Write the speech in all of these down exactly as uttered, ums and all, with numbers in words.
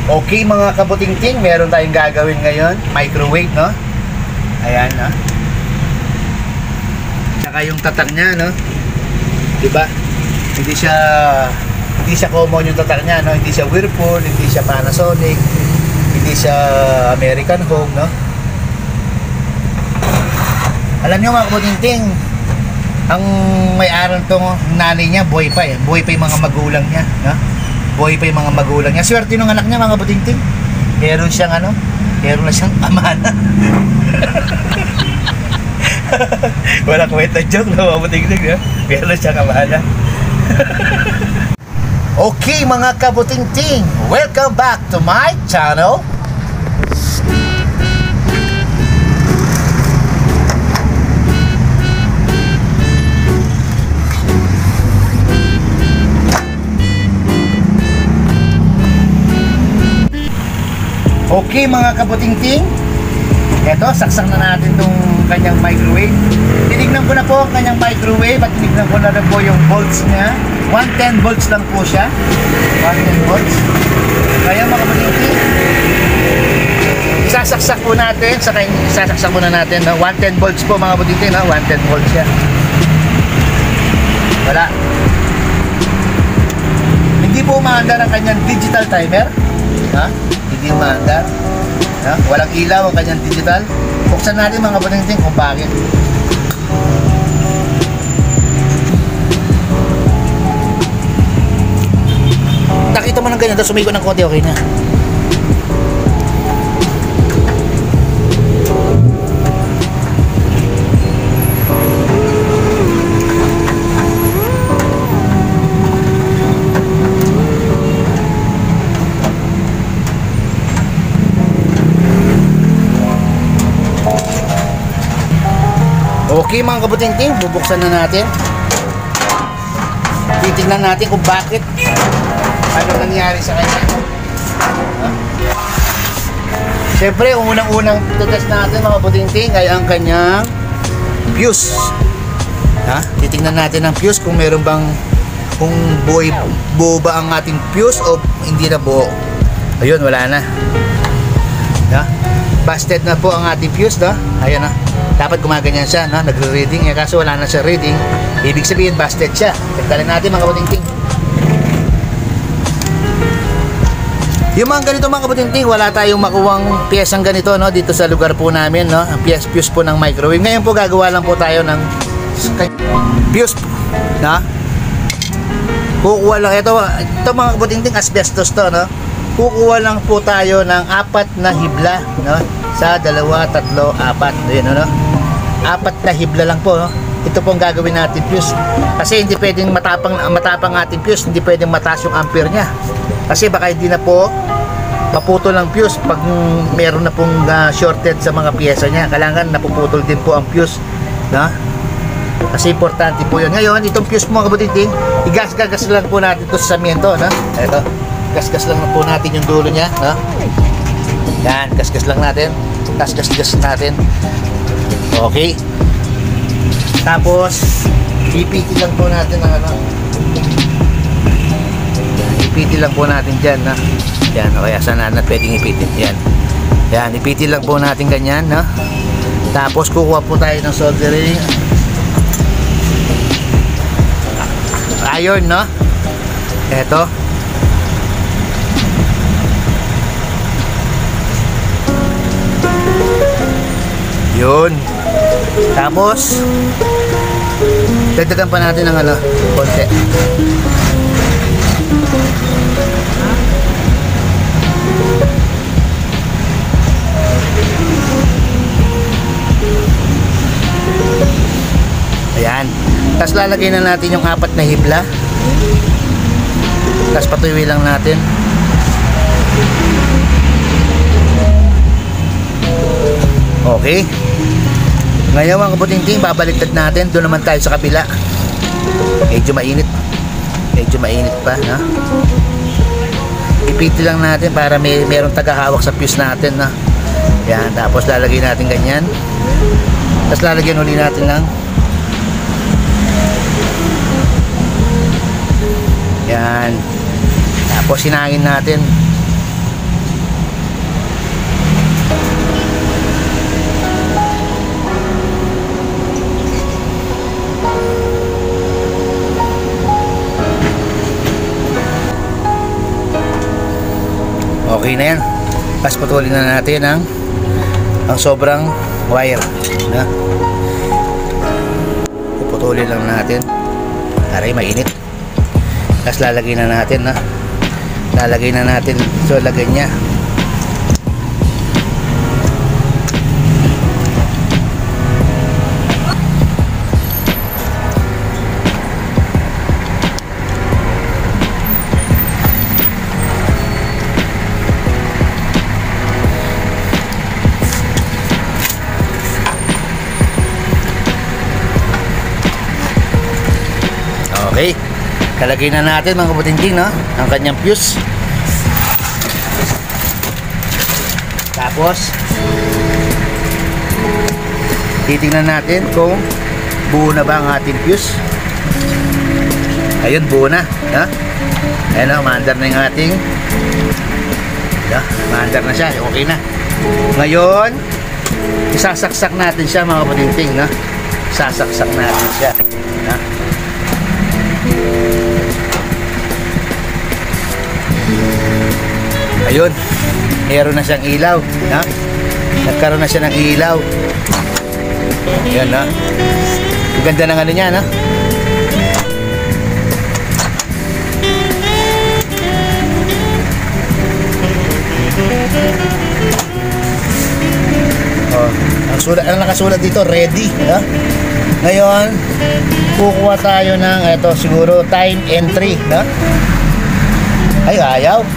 Okay mga kabutingting, meron tayong gagawin ngayon, microwave, no? Ayan, no? Saka yung tatak niya, no? Diba? Hindi siya hindi siya common yung tatak niya, no? Hindi siya Whirlpool, hindi siya Panasonic, hindi siya American Home, no? Alam niyo mga kabutingting, ang may-aral tong nanay niya, buhay pa eh. Buhay pa yung mga magulang niya, no? Buhay pa yung mga magulang niya. Swerte nung anak niya mga kabutingting. Meron siyang ano, meron na siyang amana. Wala kwenta joke no, mga kabutingting, no? Meron na siyang amana. Okay mga kabutingting, welcome back to my channel. Okay mga kabutingting, eto, saksak na natin itong kanyang microwave. Tinignan ko na po ang kanyang microwave at tinignan ko na rin po yung volts niya. one ten volts lang po siya, one ten volts. Kaya mga kabutingting, isasaksak po natin, saka isasaksak muna natin, no? one ten volts po mga kabutingting, no? one ten volts siya. Wala. Hindi po umaandar ang kanyang digital timer, ha? Hindi umaandar, ha? Walang ilaw ang kanyang digital. Buksan natin mga kabutingting kung bakit. Nakita mo ng ganyan, tapos sumigo ng konti, okay na. Okay mga kabutingting, bubuksan na natin. Titignan natin kung bakit, ano nangyari sa kanya. Ha? Siyempre, unang-unang test natin mga kabutingting ay ang kanyang fuse. Ha? Titignan natin ang fuse kung meron bang, kung buo, buo ba ang ating fuse o hindi na buo. Ayun, wala na. Ha? Busted na po ang ating fuse, no? Ayan na. Dapat gumaganyan siya, no? Nagre-reading, eh, kaso wala na siya reading. Ibig sabihin, busted siya. Tagtalin natin mga kabutingting. Yung mga ganito mga kabutingting, wala tayong makuwang piyesang ganito, no? Dito sa lugar po namin, no? Ang fuse, fuse po ng microwave. Ngayon po gagawa lang po tayo ng fuse, na? Kukuha lang, ito, ito mga kabutingting, asbestos to, no? Kukuha lang po tayo ng apat na hibla, no? Sa dalawa, tatlo, apat. Ayan, no? Apat na hibla lang po, no? Ito pong gagawin natin fuse. Kasi hindi pwedeng matapang, matapang ating fuse. Hindi pwedeng mataas yung ampere nya. Kasi baka hindi na po maputol ang fuse pag meron na pong uh, shorted sa mga piyesa nya. Kailangan napuputol din po ang fuse, no? Kasi importante po yun. Ngayon, itong fuse mo mga kabutingting, igas-gagas lang po natin ito sa samiento, no? Ito, gas-gas lang po natin yung dulo nya, no? Yan, gas-gas lang natin. Tapos gas-gas natin. Okay. Tapos ipitin lang po natin ng ano. Ipitin lang po natin dyan, na. Yan, o kaya sana na pwedeng ipitin. Yan. Yan, ipitin lang po natin ganyan, no? Tapos kukuha po tayo ng soldering iron, no? Eto. Yun. Tapos dagdagan pa natin ng ano, konti. Ayan. Tapos lalagay na natin yung apat na hibla. Tapos patuloy lang natin. Okay. Ngayon mga kabutingting, babaliktad natin. Doon naman tayo sa kabila. Medyo mainit. Medyo mainit pa, no? Ipiti lang natin para may merong tagahawak sa fuse natin, no? Yan, tapos lalagay natin ganyan. Tapos lalagyan uli natin ng yan. Tapos sinangin natin. Okay na yan. Tapos putulin na natin ang ang sobrang wire, no? Puputulin lang natin. Aray, mainit. Tapos lalagay na natin, no? Lalagay na natin. So, lagay niya. Okay, kalagay na natin mga kaputingting, no? Ang kanyang fuse. Tapos titingnan natin kung buo na ba ang ating fuse. Ayun, buo na, ha? Ayun, umaandar na yung ating, ha? Umaandar na siya, okay na. Ngayon isasaksak natin siya mga kaputingting, no? Sasaksak natin siya, ha? Ayun, meron na siyang ilaw, ha? Nagkaroon na siya ng ilaw. Ayan, ha? Ang ganda ng ano niya, ha? Oh, ang sulat, ang nakasulat dito, ready, ha? Ngayon, kukuha tayo ng ito, siguro time entry, ha? Ay, ayaw.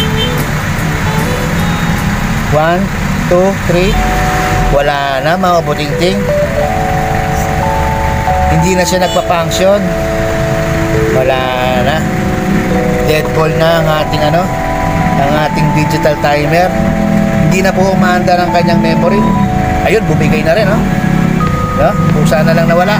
one, two, three. Wala na mga kaputingting. Hindi na siya nagpa-function. Wala na. Dead call na ang ating ano, ang ating digital timer. Hindi na po umaandar ang kanyang memory. Ayun, bumigay na rin, no? No? Pusa na lang nawala.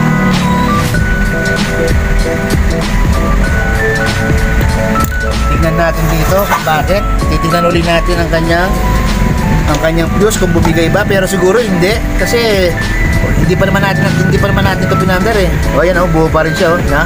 Tingnan natin dito kung bakit. Titingnan ulit natin ang kanyang ang kanyang fuse kung bumigay ba, pero siguro hindi kasi hindi pa naman natin hindi pa naman natin ito pinandar eh. O ayan, oh, buo pa rin siya, oh, na?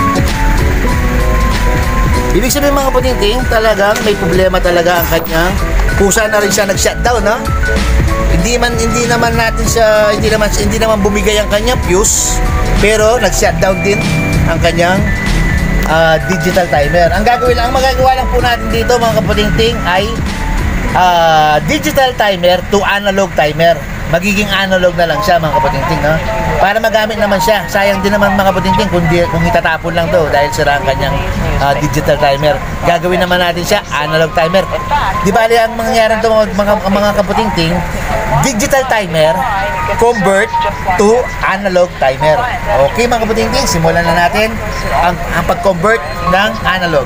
Ibig sabihin mga kaputingting, talagang may problema talaga ang kanyang pusa na rin siya nag-shutdown, no? Hindi man hindi naman natin siya hindi naman hindi naman bumigay ang kanyang fuse, pero nag-shutdown din ang kanyang uh, digital timer. Ang gagawin lang, ang magagawa lang po natin dito mga kaputingting ay Uh, digital timer to analog timer. Magiging analog na lang siya mga kaputingting, no? Para magamit naman siya. Sayang din naman mga kaputingting kung, di, kung itatapon lang to dahil sira ang kanyang uh, digital timer. Gagawin naman natin siya analog timer. Di bali ang mangyayari to mga, mga, mga kaputingting, digital timer convert to analog timer. Okay mga kaputingting, simulan na natin ang, ang pag-convert ng analog.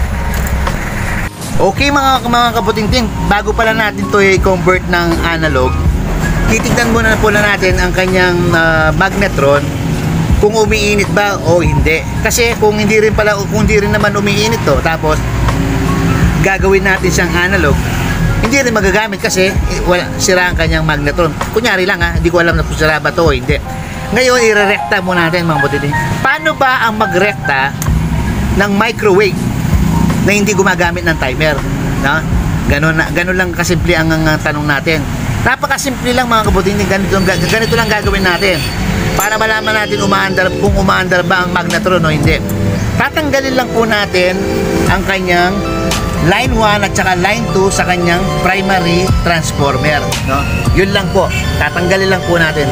Okay mga, mga kaputingting, bago pala natin to i-convert ng analog, titignan muna po na natin ang kanyang uh, magnetron kung umiinit ba o hindi. Kasi kung hindi rin pala, kung hindi rin naman umiinit to, tapos gagawin natin siyang analog, hindi rin magagamit kasi wala, sira ang kanyang magnetron. Kunyari lang, ha, hindi ko alam na kung sira ba to o hindi. Ngayon i-rekta muna natin mga kaputingting. Paano ba ang magrekta ng microwave na hindi gumagamit ng timer, no? Ganun, ganun lang kasimple ang, ang, ang tanong natin. Napakasimple lang mga kaputingting, ganito, ganito lang gagawin natin para malaman natin umaandar, kung umaandar ba ang magnetron o hindi. Tatanggalin lang po natin ang kanyang line one at saka line two sa kanyang primary transformer, no? Yun lang po, tatanggalin lang po natin.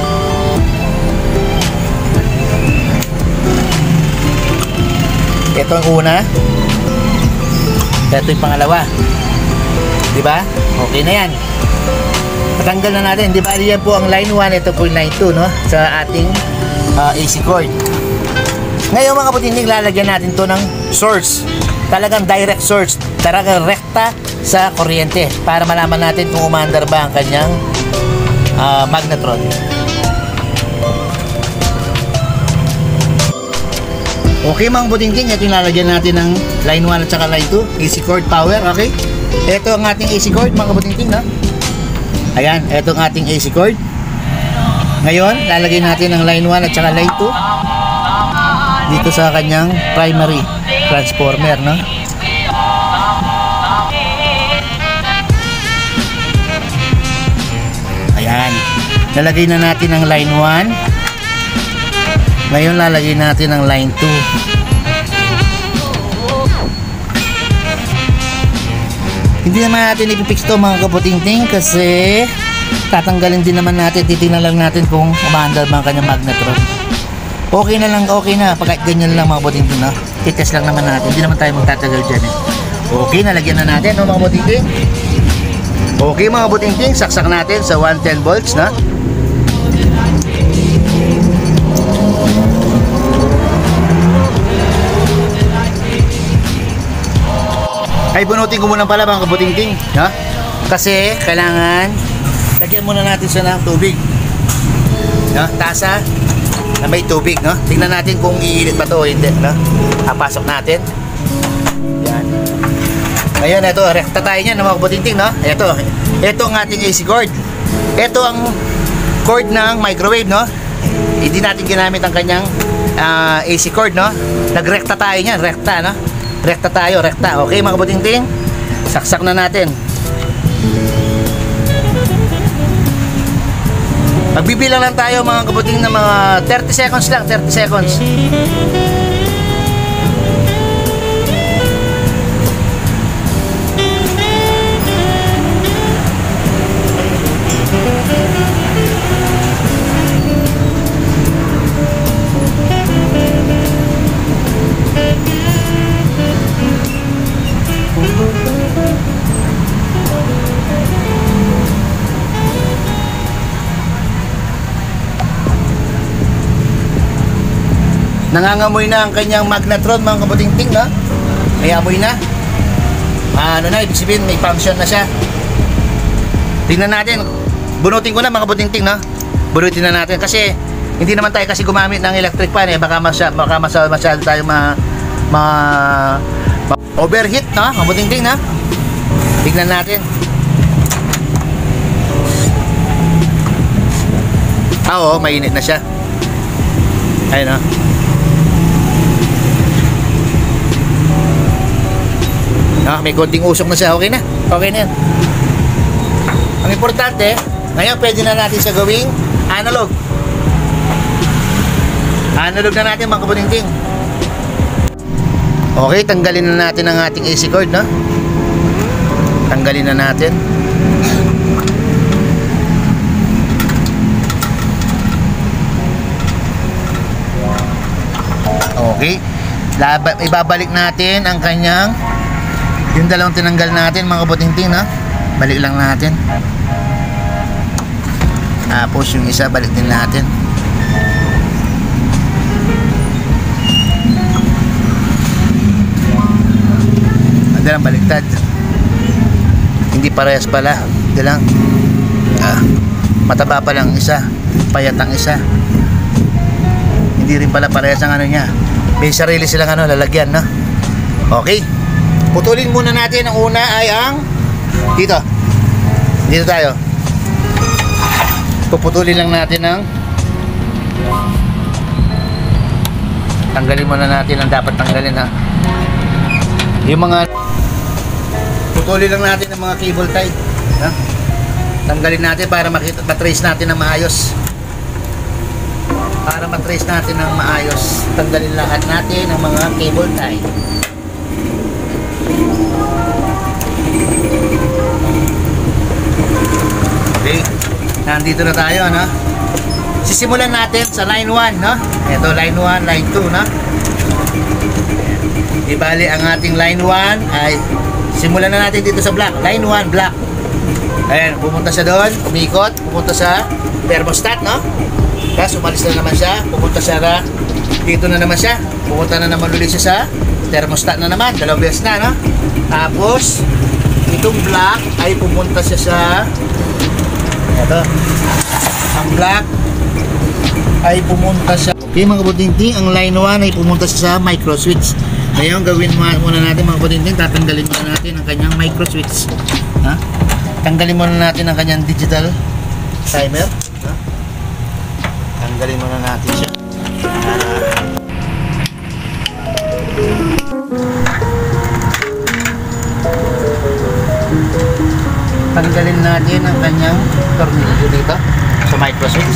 Ito ang una. Ito yung pangalawa. Diba? Okay na yan. Patanggal na natin. Diba? Yan po ang line one. Ito po yung line two, no? Sa ating uh, A C cord. Ngayon mga kaputingting, lalagyan natin to ng source. Talagang direct source. Talagang rekta sa kuryente. Para malaman natin kung umaandar ba ang kanyang uh, magnetron. Okay mga kaputingting, ito yung lalagyan natin ng line one at saka line two, A C cord power, okay? Ito ang ating A C cord mga kaputingting, no? Ayan, ito ang ating A C cord. Ngayon, lalagay natin ng line one at saka line two dito sa kanyang primary transformer, no? Lalagay na natin ang line one. Ngayon lalagay natin ang line two. Hindi naman natin ipipix to mga kaputingting kasi tatanggalin din naman natin, titingnan lang natin kung umaandar ba ang kanyang magnetron. Okay na lang, okay na, pag ganyan lang mga kaputingting, no? Titest lang naman natin, hindi naman tayo magtatagal dyan eh. Okay, nalagyan na natin, no mga kaputingting? Okay mga kaputingting, saksak natin sa one ten volts, no? Ay bunutin ko muna pala mga kabutingting, no? Kasi kailangan lagyan muna natin siya ng tubig, no? Tasa na may tubig, no? Tingnan natin kung iinit pa to o hindi, no? Papasok natin. Yan. Ngayon, ito, rekta tayo niyan, no, mga kabutingting, no? Ito, ito ang ating A C cord. Ito ang cord ng microwave, no? Hindi natin ginamit ang kanyang uh, A C cord, no? Nagrekta tayo niyan, rekta, no? Rekta tayo, rekta. Okay mga kabutingting, saksak na natin. Magbibilang lang tayo mga kabuting na mga thirty seconds lang, thirty seconds. Nangangamoy na ang kanyang magnetron mga kabutingting, no? May amoy na. Ah, ano na, ibig sabihin may function na siya. Tingnan natin. Bunutin ko na mga kabutingting, no? Bunutin na natin kasi hindi naman tayo kasi gumamit ng electric fan eh. Baka masya, baka masyado, masyado tayo ma, ma, ma overheat, no? Mga kabutingting, no? Tingnan natin. Ah, oo, mainit na siya. Ayun, no? No, may konting usok na siya, okay na. Okay na yan. Ang importante, ngayon pwede na natin siya gawing analog. Analog na natin mga kabutingting. Okay, tanggalin na natin ang ating A C cord, no? Tanggalin na natin. Okay. Laba, ibabalik natin ang kanyang yung dalawang tinanggal natin mga kabutingting, no? Balik lang natin. Tapos yung isa balik din natin. Ando lang baliktad. Hindi parehas pala. Ando lang. Ah, mataba pa lang isa, payat ang isa. Hindi rin pala parehas ang ano niya. May sarili silang ano lalagyan, no? Okay. Putulin muna natin. Ang una ay ang dito. Dito tayo. Puputulin lang natin ang tanggalin muna natin ang dapat tanggalin, ha. Yung mga putulin lang natin ang mga cable tie, ha? Tanggalin natin para makita, matrace natin ng maayos. Para matrace natin ng maayos, tanggalin lahat natin ang mga cable tie. Okay, nandito na tayo, no? Sisimulan natin sa line one, no? Ito line one, line two, no? Ibali ang ating line one ay simulan na natin dito sa black. Line one, black. Ayan, pumunta siya doon, umikot, pumunta sa thermostat, no? Tapos umalis na naman siya, pumunta siya na dito na naman siya, pumunta na naman ulit siya sa thermostat na naman, dalawang beses na, no? Tapos itong black ay pumunta siya sa ito, ang black ay pumunta siya. Okay mga kabutingting, ang line one ay pumunta siya sa micro switch. Ngayon gawin muna natin mga kabutingting, tatanggalin muna natin ang kanyang micro switch, ha? Tanggalin muna natin ang kanyang digital timer, ha? Tanggalin muna natin siya. Tanggalin natin ang kanyang tornilyo dito. sa micro switch.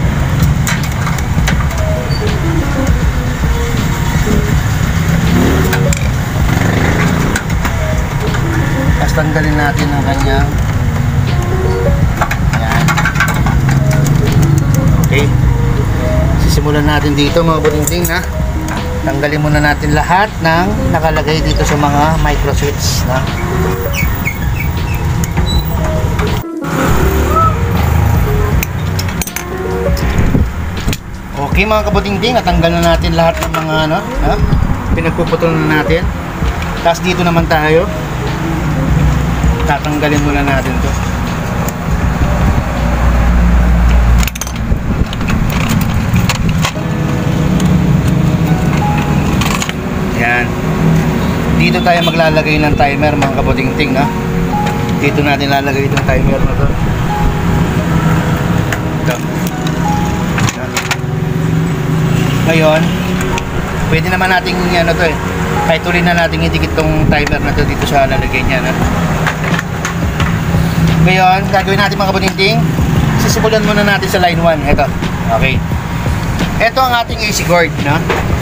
Tapos tanggalin natin ang kanyang yan. Okay, sisimulan natin dito mga butingting na tanggalin muna natin lahat ng nakalagay dito sa mga micro switch na. Okay mga kabutingting, natanggal na natin lahat ng mga ano, ha? Pinagpuputol na natin. Tapos dito naman tayo tatanggalin muna natin to. Yan. Dito tayo maglalagay ng timer mga kabutingting, no? Dito natin lalagay itong timer na to. Ito. Yan. Ngayon, pwede naman nating ano to eh. Kahit tuloy na natin idikit tong timer na to dito sa lalagay niya, no? Ngayon, gagawin natin mga kabutingting, sisimulan muna natin sa line one. Ito. Okay. Ito ang ating A C cord, no?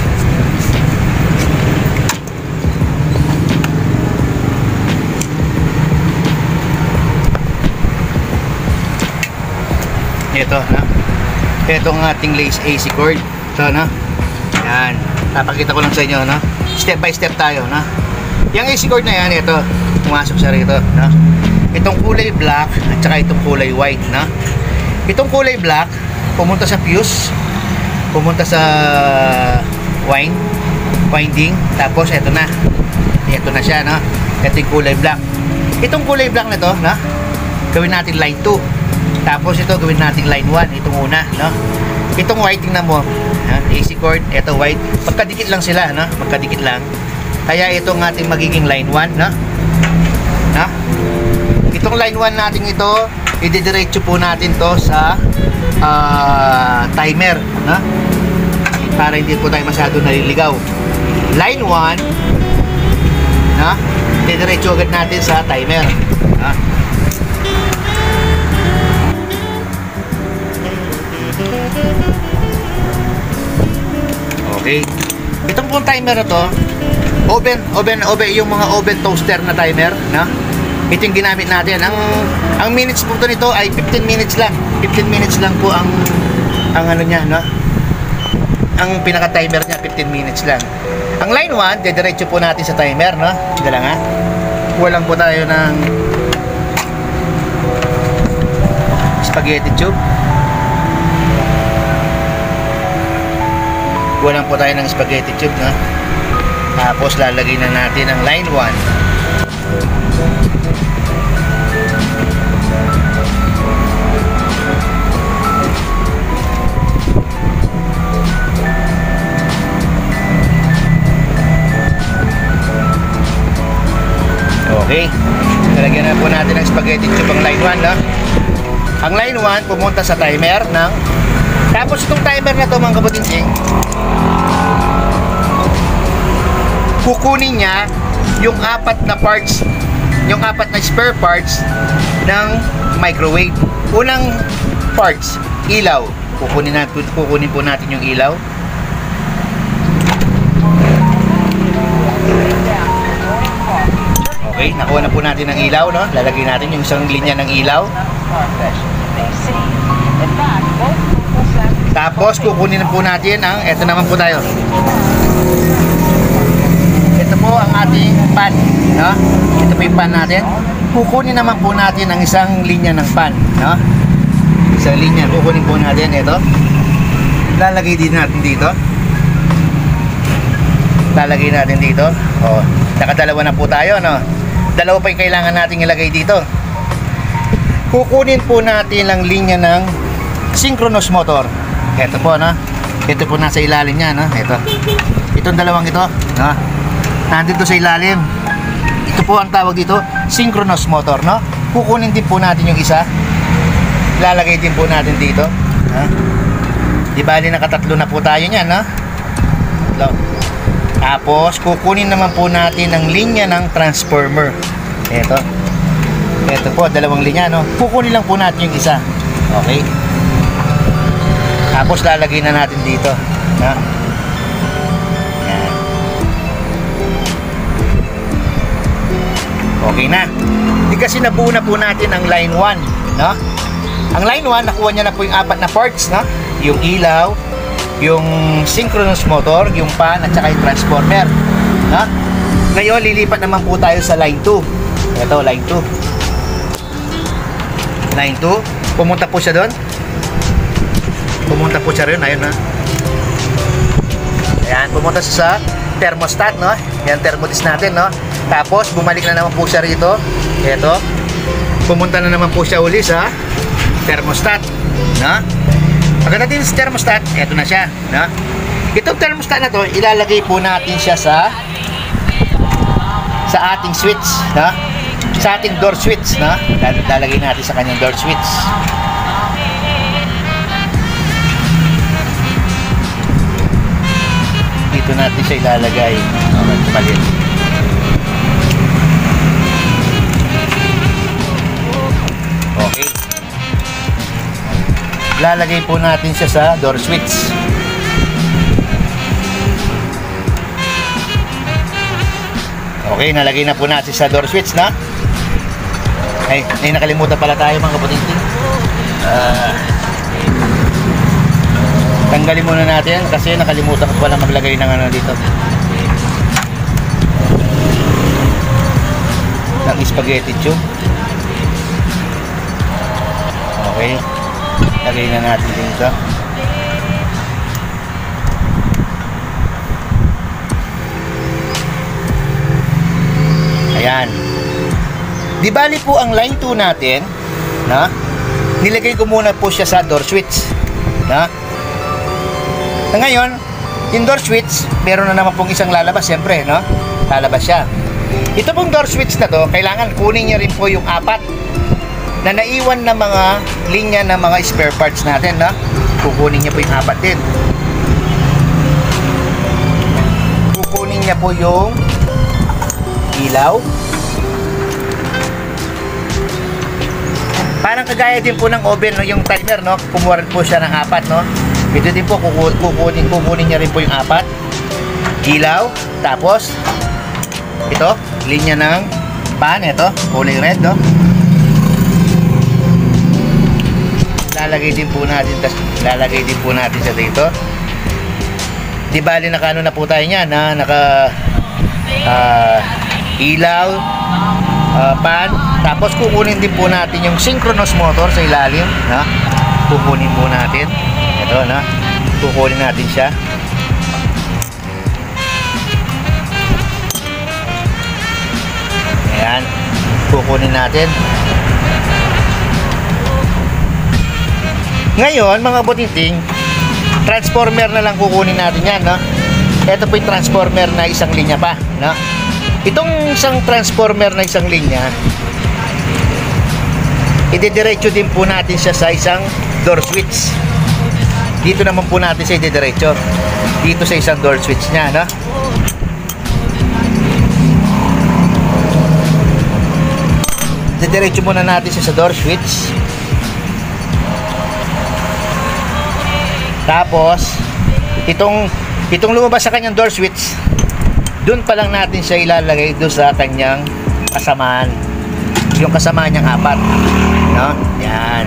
Ito, no? Ito ang ating lace A C cord. Ito, no? Yan. Napakita ko lang sa inyo, no? Step by step tayo, no? Yung A C cord na yan, ito. Pumasok siya rito, no? Itong kulay black at saka itong kulay white, no? Itong kulay black, pumunta sa fuse, pumunta sa wind, winding, tapos ito na. Ito na siya, no? Ito yung kulay black. Itong kulay black na to, no? Gawin natin line two. Tapos ito gawin natin line one, itong una, no? Itong white, tingnan mo, ha? A C cord, ito white, magkadikit lang sila, no? Magkadikit lang. Kaya itong ating magiging line one, no? No? Itong line one natin ito, ididiretso po natin to sa uh, timer, no? Para hindi po tayo masyado naliligaw. Line one, no? Ididiretso agad natin sa timer, no? Okay. Itong pong timer na to, oven, oven, oven, yung mga oven toaster na timer, no? Ito yung ginamit natin. Ang ang minutes po to nito ay fifteen minutes lang. fifteen minutes lang po ang ang ano niya, no? Ang pinaka-timer niya fifteen minutes lang. Ang line one, dediretso po natin sa timer, no? Sige lang ha. Kuha lang po tayo ng spaghetti tube. Kuha lang po tayo ng spaghetti tube, no? Tapos lalagay na natin ang line one. Okay. Lalagyan na po natin ng spaghetti tube ang line one, no? Ang line one pumunta sa timer ng. Tapos itong timer na to mga kabutingting, kukunin niya yung apat na parts, yung apat na spare parts ng microwave. Unang parts, ilaw. Kukunin natin, kukunin po natin yung ilaw. Okay, nakuha na po natin ang ilaw, no? Lalagay natin yung isang linya ng ilaw. Tapos kukunin na po natin ang, eto naman po tayo. Ito po ang ating pan, no? Ito po yung pan natin. Kukunin naman po natin ang isang linya ng pan, no? Isang linya, kukunin po natin ito. Lalagay din natin dito. Lalagay natin dito. Oh, nakadalawa na po tayo, no? Dalawa pa yung kailangan nating ilagay dito. Kukunin po natin ang linya ng synchronous motor. Ito po, no? Ito po nasa ilalim niya, no? Ito. Itong dalawang ito, no? Nandito sa ilalim. Ito po ang tawag dito, synchronous motor, no? Kukunin din po natin yung isa. Lalagay din po natin dito, no? Di bali nakatatlo na po tayo niyan, no? Ito. Tapos kukunin naman po natin ang linya ng transformer. Ito. Ito po, dalawang linya, no? Kukunin lang po natin yung isa. Okay? Tapos lalagay na natin dito, no? Yan. Okay na. Hindi kasi nabuo na po natin ang line one, no? Ang line one, nakuha niya na po yung apat na parts, no? Yung ilaw, yung synchronous motor, yung fan, at saka yung transformer, no? Ngayon, lilipat naman po tayo sa line two. Ito, line two. Line two. Pumunta po siya doon. Pumunta po siya rin. Ayun, na. Ayan, pumunta siya sa thermostat, no? Yan, thermodis natin, no? Tapos, bumalik na naman po siya rito. Ito. Pumunta na naman po siya uli sa thermostat, no? Pagdating sa thermostat, ito na siya, no? Itong thermostat na to, ilalagay po natin siya sa sa ating switch, no? Sa ating door switch, no? Lalagay natin sa kanyang door switch. Dito natin siya ilalagay. Okay, palit. Okay. Lalagay po natin siya sa door switch. Okay, nalagay na po natin sa door switch, na. Ay, may nakalimutan pala tayo, mga kaputinting. Uh, tanggalin muna natin kasi nakalimutan ko pala maglagay ng ano dito. Ng spaghetti tube. Okay. Lagay na natin dito. Ayan. Di bali po ang line two natin, na, nilagay ko muna po siya sa door switch, na. Na ngayon, yung door switch, meron na naman pong isang lalabas, siyempre, no? Lalabas siya. Ito pong door switch na to, kailangan kunin niya rin po yung apat na naiwan na mga linya ng mga spare parts natin, no? Kukunin niya po yung apat din. Kukunin niya po yung ilaw. Parang kagaya din po ng oven, no? Yung timer, no? Kumuha rin po siya ng apat, no? Ito din po, kukunin, kukunin niya rin po yung apat. Ilaw. Tapos, ito, linya ng pan, ito, kulay red, no? Lalagay din po natin, tas lalagay din po natin sa dito. Di bali naka ano na po tayo niyan, na naka uh, ilaw, uh, pan, tapos kukunin din po natin yung synchronous motor sa ilalim, na kukunin po natin ito, na kukunin natin siya. Ayan, kukunin natin. Ngayon, mga butinting, transformer na lang kukunin natin yan, no? Ito po yung transformer na isang linya pa, no? Itong isang transformer na isang linya, idediretso din po natin siya sa isang door switch. Dito naman po natin siya idediretso. Dito sa isang door switch niya, no? Idediretso muna natin siya sa door switch. Tapos, itong itong lumabas sa kanyang door switch, doon pa lang natin siya ilalagay doon sa kanyang kasamaan. Yung kasamaan niyang apat, no? Yan.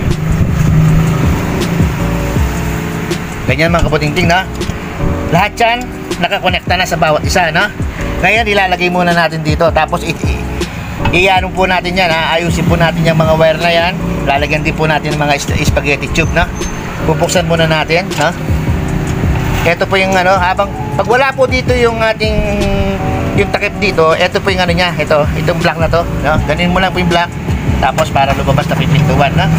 Ganyan, mga kaputingting, na. Lahat yan nakakonekta na sa bawat isa, no? Ngayon, ilalagay muna natin dito. Tapos, i-ano po natin yan, ha? Ayusin po natin yung mga wire na yan. Lalagyan din po natin ng mga spaghetti tube, no? Bubuksan muna natin, ha? Ito po yung ano, habang pag wala po dito yung ating yung takip dito, ito po yung ano niya, ito, itong black na to, no? Ganin mo lang po yung black, tapos para lumabas na pipintuan, na.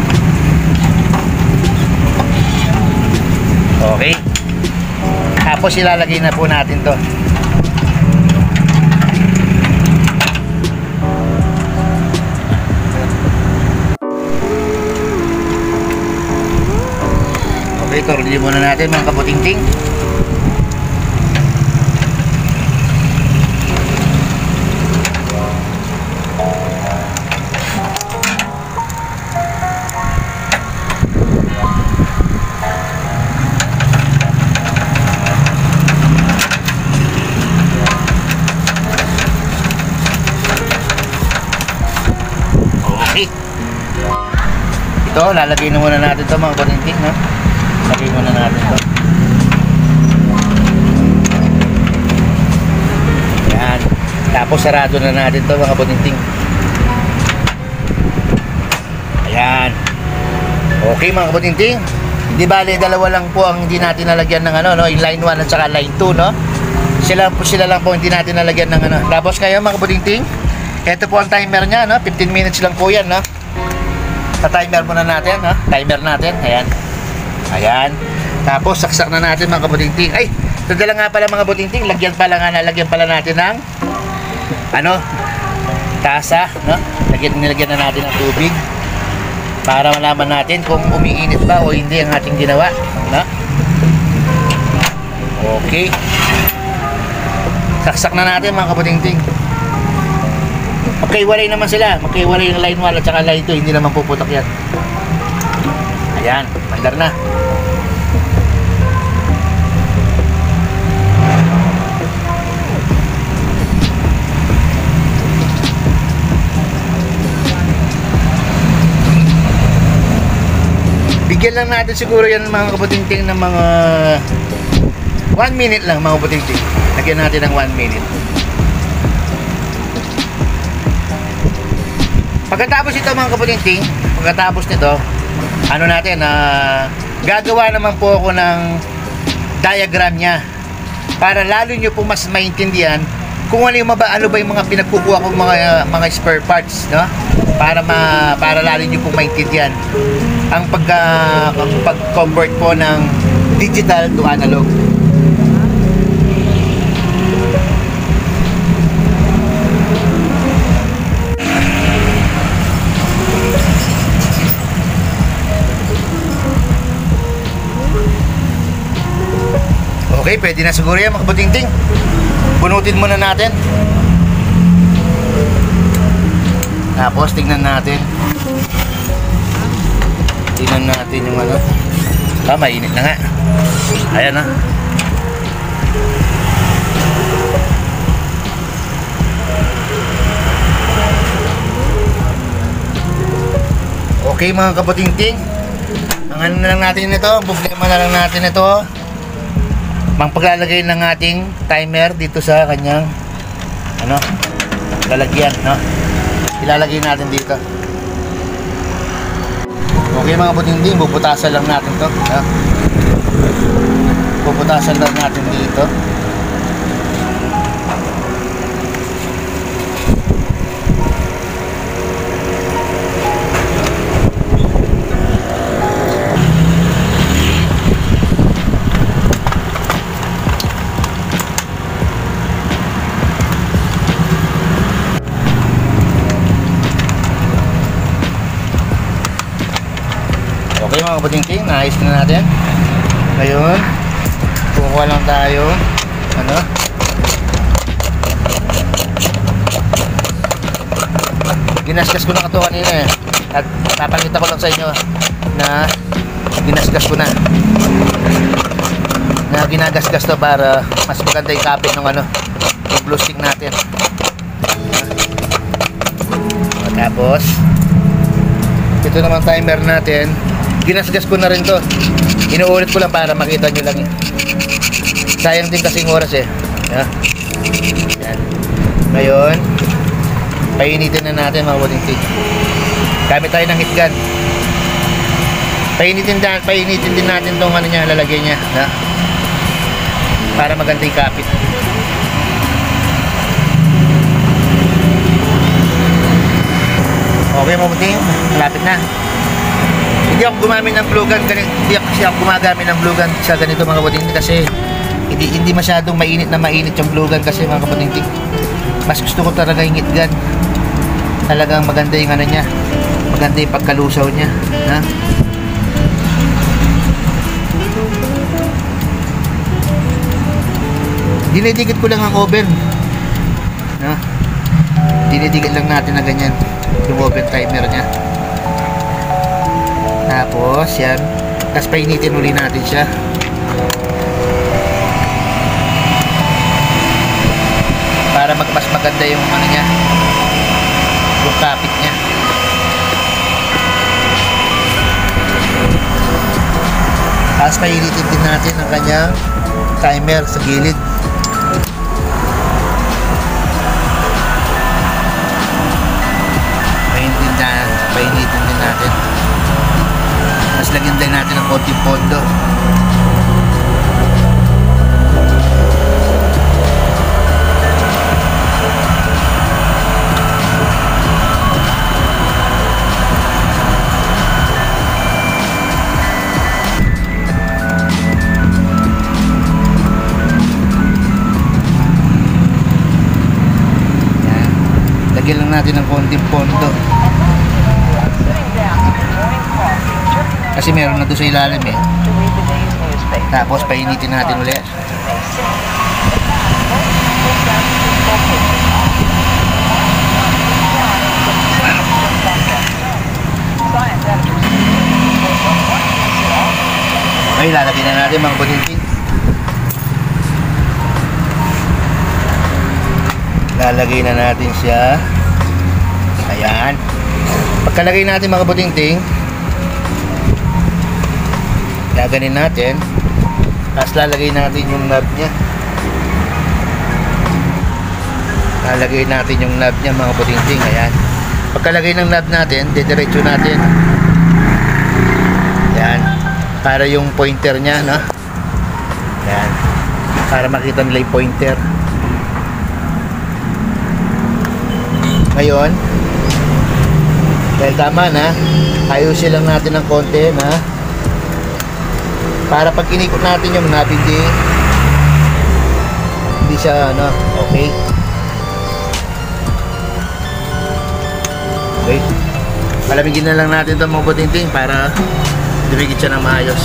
Okay. Tapos ilalagay na po natin to. Okay, tornilyo muna natin, mga kaputingting. Okay. Ito, lalagay na muna natin ito mga kabutingting, no? Lagay muna natin ito. Yan. Tapos sarado na natin ito mga kabutingting. Ayan. Okay mga kabutingting. Di bale, dalawa lang po ang hindi natin nalagyan ng ano, no? Yung line one at saka line two, no? Sila po, sila lang po hindi natin nalagyan ng ano. Tapos kayo mga kabutingting, ito po ang timer niya, no? fifteen minutes lang po yan, no? Sa-timer muna natin, no? Timer natin, ayan. Ayan. Tapos saksak na natin mga kabutingting. Ay, dadala nga pala mga kabutingting, lagyan pala nga, nalagyan pala natin ng ano? Tasa, no? Lagyan, nilagyan na natin ng tubig para malaman natin kung umiinit ba o hindi ang ating ginawa, no? Okay. Saksak na natin mga kabutingting. Magkaiwalay naman sila. Magkaiwalay yung line one at saka line two. Hindi naman puputok yan. Ayan, mandar na. Bigyan lang natin siguro yan mga kabutingting ng mga one minute lang mga kabutingting. Lagyan natin ng one minute. Pagkatapos ito mga kabutingting, pagkatapos nito, ano natin, uh, gagawa naman po ako ng diagram niya para lalo nyo po mas maintindihan kung ano yung maba, ano ba yung mga pinagkukuha kong mga, mga spare parts, no? Para, ma, para lalo nyo po maintindihan ang pagka, ang pag-convert po ng digital to analog. Okay, pwede na siguro yan mga kabutingting. Bunutin muna natin. Tapos tingnan natin. Tingnan natin yung ano. Ah, mainit na nga. Ayan na. Okay mga kabutingting. Ang ano na lang natin ito, ang problema na lang natin ito, mang paglalagay ng ating timer dito sa kanyang ano, lalagyan, no? Ilalagay natin dito. Okay mga kabutingting, bubutasan lang natin to, no? Bubutasan lang natin dito. Okay mga kabutingting, naayos na natin. Ngayon, kukuha lang tayo ano, ginasgas ko na ito kanina eh, at papakita ko lang sa inyo na ginasgas ko na na ginagasgas to para mas maganda yung kapit ng ano, yung blue stick natin. Tapos ito naman timer natin, ginasgas ko na rin to. Inuulit ko lang para makita nyo lang. Sayang din kasing oras eh. Yeah. Yan. Ngayon, painitin na natin mga kabutingting. Gamit tayo ng heat gun. Painitin, painitin din natin tong ano niya, lalagay niya. Na? Para maganda yung kapit. Okay mga kabutingting, malapit na. Hindi ako gumamit ng blue gun, hindi ako kasi ako gumagamit ng blue gun sa ganito mga kabutingting kasi hindi, hindi masyadong mainit na mainit yung blue gun kasi mga kabutingting. Mas gusto ko talaga yung heat gun. Talagang maganda yung ano niya, maganda yung pagkalusaw niya, ha? Dinidikit ko lang ang oven, ha? Dinidikit lang natin na ganyan yung oven timer niya. Tapos yan, tapos painitin uli natin siya para mag mas maganda yung ano niya, yung kapit niya. Tapos painitin din natin ang kanyang timer sa gilid. Painitin na, painitin din natin. Tapos lagyan din natin ng konting pondo. Lagyan lang natin ng konting pondo. Kasi meron na doon sa ilalim eh. Tapos painitin natin ulit. Okay, lalagyan na natin mga butinting. Lalagay na natin siya. Ayan. Pagkalagay natin mga butingting, gaganin natin. Tapos lalagay natin yung knob nya. Lalagay natin yung knob nya mga butingting. Ayan. Pagkalagay ng knob natin, didiretso natin. Ayan. Para yung pointer nya, no? Ayan. Para makita nila yung pointer. Ngayon, dahil tama na, ayusin lang natin ng konti na para pag inikot natin yung knob, hindi hindi siya ano, okay. Okay. Palamigin na lang natin itong mga butinting para dumikit siya ng maayos.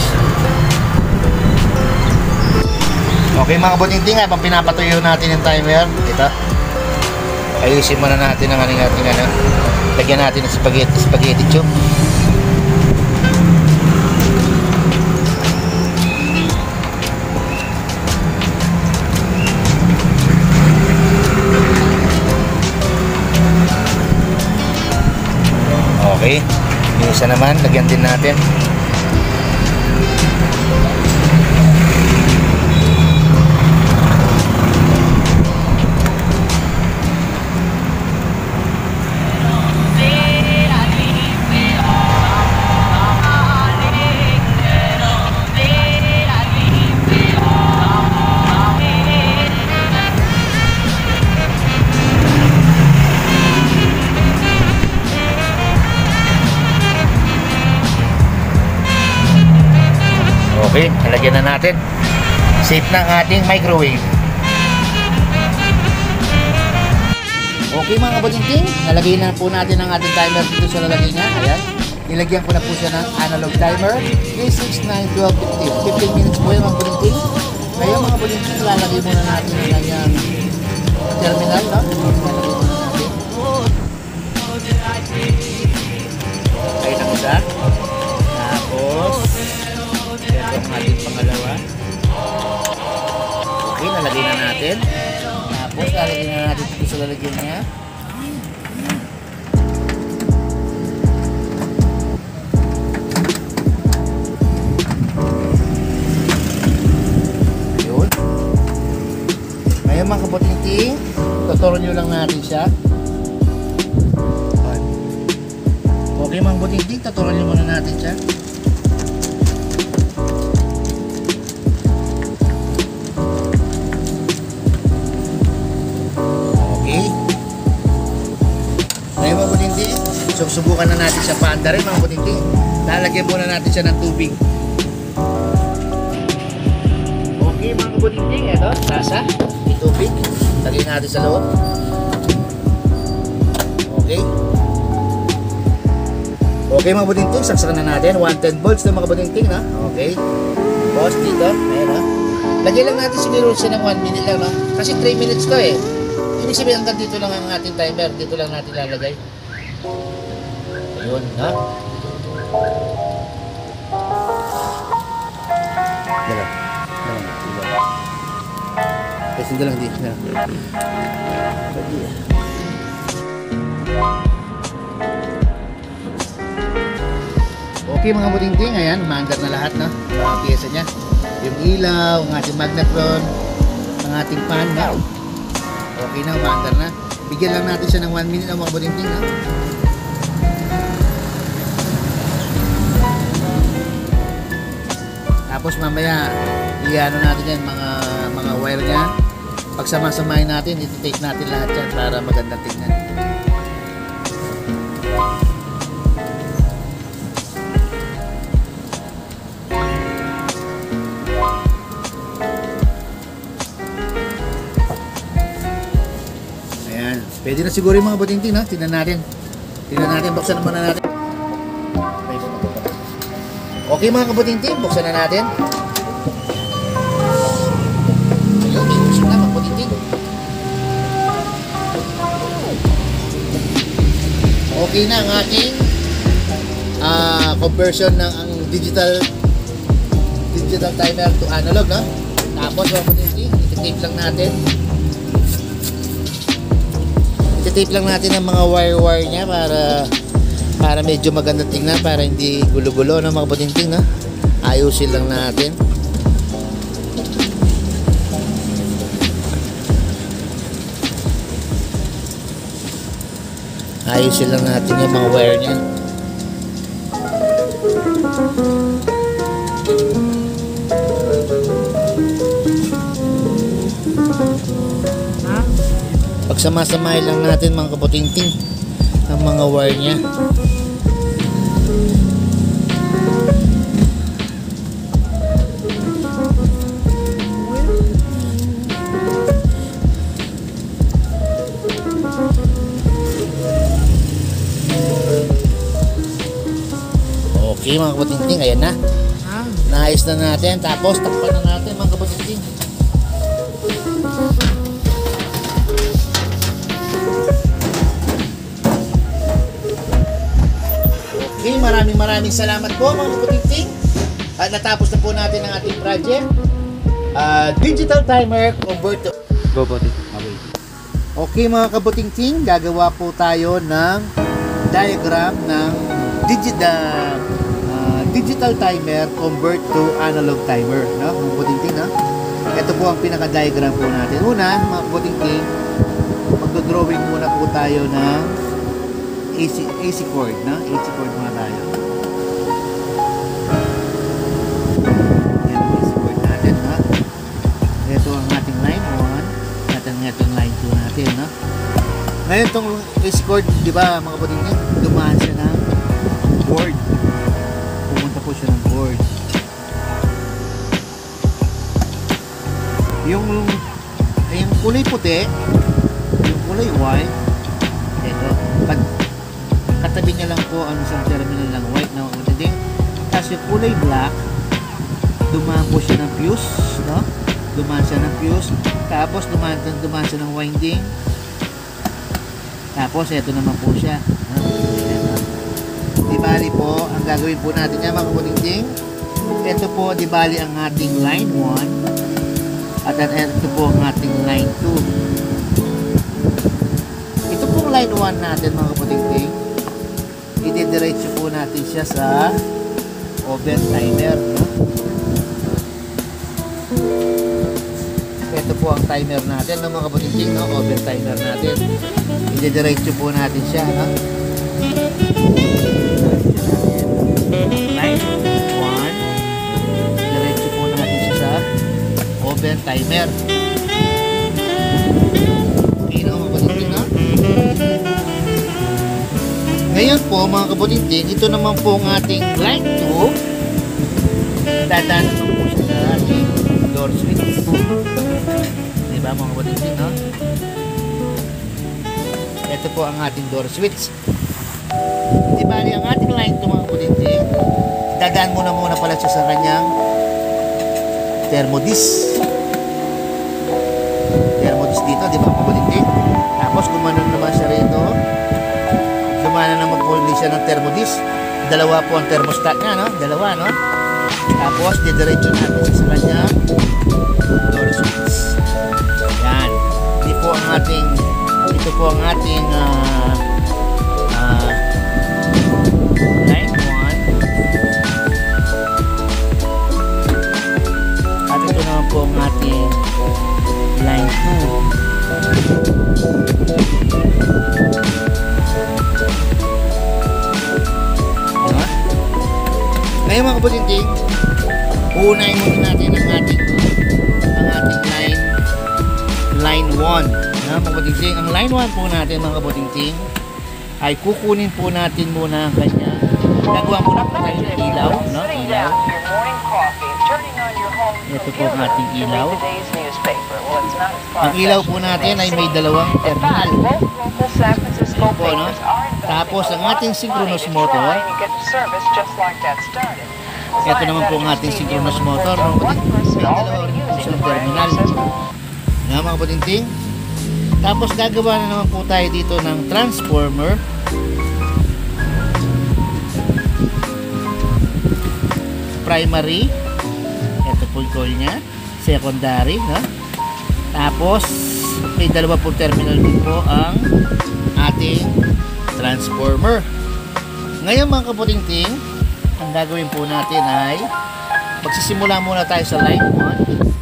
Okay mga butinting, habang pinapatuyo natin yung timer, ito. Ayusin muna natin ang ating ating ano. Lagyan natin ng spaghetti, spaghetti tube. Okay. Yung isa naman, lagyan din natin. Okay, nalagyan na natin. Safe na ang ating microwave. Okay mga kabutingting, nalagay na po natin ang ating timer dito sa lalagay niya. Ayan, nilagyan ko na po siya ng analog timer. three, six, nine, twelve, fifteen. fifteen minutes po yung mga kabutingting. Ngayon mga kabutingting, lalagay muna natin ang kanyang terminal, no? Lalagay muna natin. Okay, nang isa. Tapos ito ang ating pangalawa. Okay, nalagay na natin. Tapos lalagay na natin dito sa lalagyan niya. Yun. Ngayon mga kabutingting, tuturo nyo lang natin siya. Okay mga kabutingting, tuturo nyo muna natin siya. So, subukan na natin siya paanda rin mga butingting. Lalagyan muna natin siya ng tubig. Okay mga butingting, ito, tasa, may tubig. Lagyan natin sa loob. Okay. Okay mga butingting, saksakan na natin. one ten volts na mga butingting, no? Okay. Tapos dito, ayan, no? Lagyan lang natin siguro siya ng one minute lang, no? Kasi three minutes to eh. Ibig sabihin hanggang dito lang ang ating timer. Dito lang natin lalagay. Ayun, ha? Dala. Dala. Dala. Kasi dala lang dito na. Okay Okay mga kabutingting, ayan, umaandar na lahat, no? Mga pyesa niya. Yung ilaw, ang ating magnetron, ang ating fan, no? Okay na, umaandar na. Bigyan lang natin siya ng one minute, no, mga kabutingting, no? Tapos mamaya, i-ano natin yan, mga, mga wire niya. Pag sama-samahin natin, iti-tape natin lahat yan para magandang tingnan. Ayan, pwede na siguro yung mga butingting, no? Tingnan natin. Tingnan natin, buksan naman na natin. Okay mga kabutingting, buksan na natin. Ayun, buksan na mga kabutingting. Okay na ang ating uh, conversion ng ang digital digital timer to analog, no? Tapos mga kabutingting, iti-tape lang natin. Iti-tape lang natin ang mga wire-wire niya para para medyo maganda tingnan, para hindi gulo-gulo, no, mga kabutingting, no? Ayusin lang natin. Ayusin lang natin yung mga wire niya. Pagsamasamahin lang natin mga kabutingting ang mga wire niya. Okay mga kabutingting, ayan na. Naayos na natin. Tapos takpan na natin mga kabutingting. Okay, maraming maraming salamat po mga kabutingting. At natapos na po natin ang ating project. Uh, digital timer converter. Robotic. Okay mga kabutingting, gagawa po tayo ng diagram ng digital uh, digital timer convert to analog timer, no? Mga kabutingting, no? Ito po ang pinaka-diagram po natin. Una, mga kabutingting, magdo-drawing muna po tayo ng A C, A C cord, no? A C cord muna tayo. Yan ang A C cord natin, no? Ito ang ating line one at ang ating line two natin, no? Ngayon itong A C cord, di ba mga kabutingting, dumaan siya ng board. Pumunta po siya ng board. Yung yung kulay puti, yung kulay white, ito, pag katabi niya lang po ang isang terminal ng white na kabutingting. Tapos yung kulay black, dumaan po siya ng fuse, no? Dumaan siya ng fuse. Tapos dumaan, dumaan siya ng winding. Tapos ito naman po siya, no? Di bali po, ang gagawin po natin yan mga kabutingting, ito po di bali ang ating line one at ito po ang ating line two. Ito pong line one natin mga kabutingting, i-diretso po natin siya sa oven timer, no? Ito po ang timer natin, no, mga kabutingting, no? Oven timer natin, i-diretso po natin siya, no? Line one, diretso po natin siya sa oven timer. Okay, no, mga kabutingting, no? Ngayon po mga kabutingting, ito naman po ang ating line two. Dadaan naman po siya sa ating door switch. Diba mga kabutingting, no? Ito po ang ating door switch. Di bali ang ating line two mga kabutingting, dadaan muna muna pala siya sa kanyang thermodisc. Thermodisc dito, di ba mga kabutingting? Tapos gumanon naman siya rito. Gumana naman po ulit siya ng thermodisc. Dalawa po ang thermostat niya, no? Dalawa, no? Tapos didiretso natin siya sa kanyang door switch. Yan. Ito po ang ating ito po ang ating uh, uh, line one Ngayon mga kabutinting, uunahin muna natin ang ating ang ating line line one. Na mga kabutinting, ang line one po natin mga kabutinting ay kukunin po natin muna ang kanya. Gagawa muna po tayo ng ilaw, no? Ilaw. Ito po ang ating ilaw. Ang ilaw po natin ay may dalawang terminal. Ito po, no? Tapos ang ating synchronous motor. Ito naman po ang ating synchronous motor. May dalawa rin po siyang terminal. Na mga kabutinting. Tapos gagawa na naman po tayo dito ng transformer. Primary. Ito po yung coil nya. Secondary, no? Tapos may dalawa po terminal din po ang ating transformer. Ngayon mga kabutinting, ang gagawin po natin ay magsisimula muna tayo sa line one.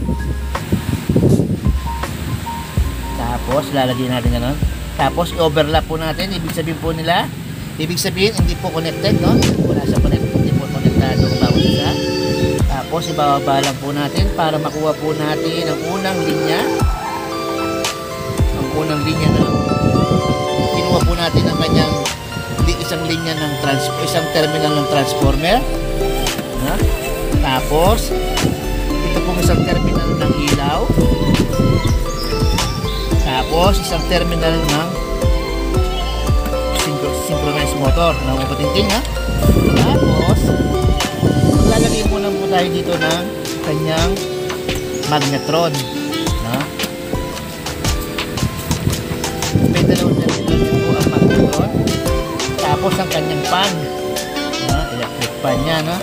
Tapos lalagyan natin ganun. Tapos i-overlap po natin. Ibig sabihin po nila, ibig sabihin hindi po connected, no? Wala sa connected, hindi po konektado ang bawat isa. Tapos ibababa lang po natin para makuha po natin ang unang linya. Ang unang linya na kinuha po natin ang kanyang isang linya ng trans isang terminal ng transformer. No? Tapos ito pong isang terminal ng ilaw. Tapos isang terminal ng synchronized motor ng kabutinting, ha? Tapos maglalagay muna po tayo dito ng kanyang magnetron, no? May dalawang terminal din po ang magnetron. Tapos ang kanyang pan, no? Electric pan nya, no?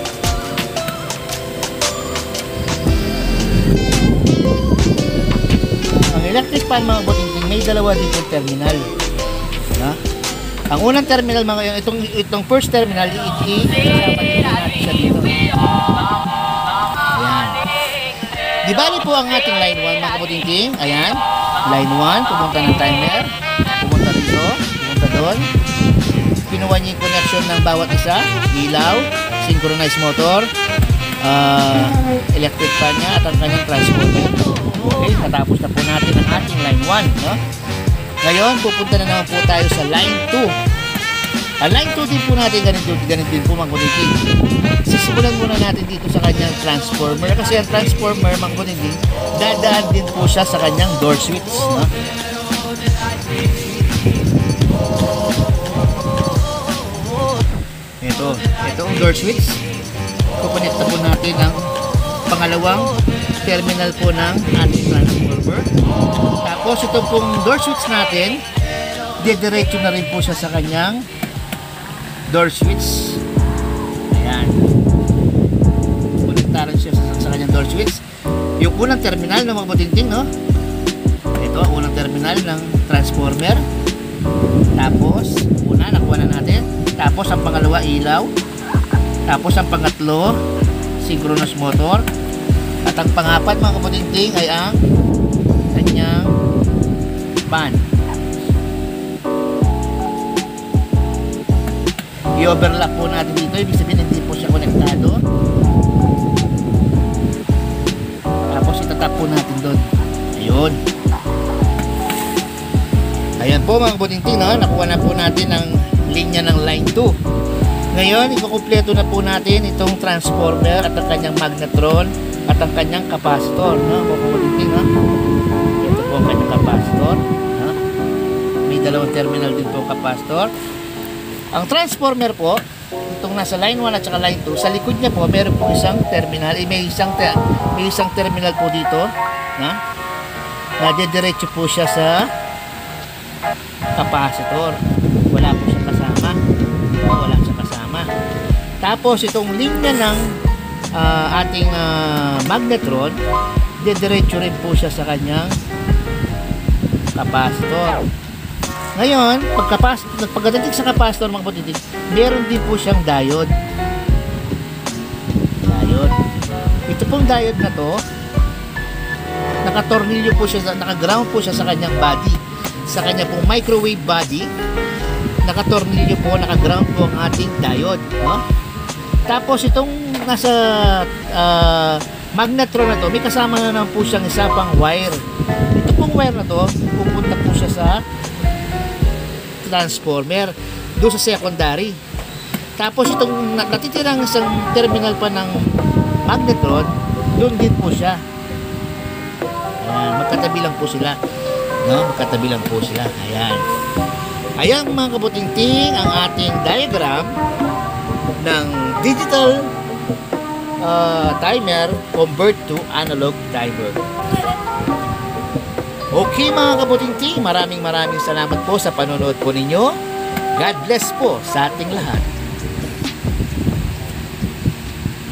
Ang electric pan mga kabutinting may dalawa dito terminal, no? Ang unang terminal mga itong itong first terminal i-isama din natin siya dito. Ayan. Di bali po ang ating line one mga kabutinting. Ayan. Line one, pumunta ng timer. Pumunta rito, pumunta doon. Kinuha niya yung connection ng bawat isa. Ilaw, synchronized motor, uh, electric fan niya at ang kanyang transformer. Okay, natapos na po natin ang ating line one, no? Ngayon, pupunta na naman po tayo sa line two. Ang line two din po natin, ganito, ganito din po mga kabutinting. Sisimulan muna natin dito sa kanyang transformer. Kasi ang transformer, mga kabutinting, dadaan din po siya sa kanyang door switch, no? Ito, ito ang door switch. Kukonekta po natin ang pangalawang terminal po ng ating transformer. Tapos ito pong door switch natin, dediretso na rin po siya sa kanyang door switch. Ayan. Konekta rin siya sa, sa kanyang door switch. Yung unang terminal ng mga kabutinting, no? Ito, unang terminal ng transformer. Tapos, una, nakuha na natin. Tapos, ang pangalawa, ilaw. Tapos, ang pangatlo, synchronous motor. At ang pangapat mga kabutinting ay ang kanyang pan. I-overlap po natin dito. Ibig sabihin hindi po siya konektado. Tapos itatap po natin doon. Ayun. Ayan po mga kabutinting, no? Nakuha na po natin ang linya ng line two. Ngayon, ikukumpleto na po natin itong transformer at ang kanyang magnetron at ang kanyang capacitor, no? Kukulitin, no? Ito po ang kanyang capacitor, no? May dalawang terminal din po ang capacitor. Ang transformer po, itong nasa line one at saka line two, sa likod niya po meron po isang terminal, eh, may isang te may isang terminal po dito, no? Na dediretso po siya sa capacitor. Wala po siyang kasama, no? Wala siyang kasama. Tapos itong linya ng uh, ating uh, magnetron, dediretso rin po siya sa kanyang capacitor. Ngayon, pagkapacitor, pagdating sa capacitor mga kabutinting, meron din po siyang diode. Diode. Ito pong diode na to, nakatornilyo po siya, nakaground po siya sa kanyang body. Sa kanya pong microwave body, nakatornilyo po, nakaground po ang ating diode, no? Tapos itong nasa uh, magnetron na to, may kasama na naman po siyang isa pang wire. Ito pong wire na to, pupunta po siya sa transformer, doon sa secondary. Tapos itong natitirang isang terminal pa ng magnetron, doon din po siya. Ayan, magkatabi lang po sila. No? Magkatabi lang po sila. Ayan. Ayan mga kabuting-ting ang ating diagram ng digital uh, timer convert to analog timer. Okay mga kabuting-ting, maraming maraming salamat po sa panonood po ninyo. God bless po sa ating lahat.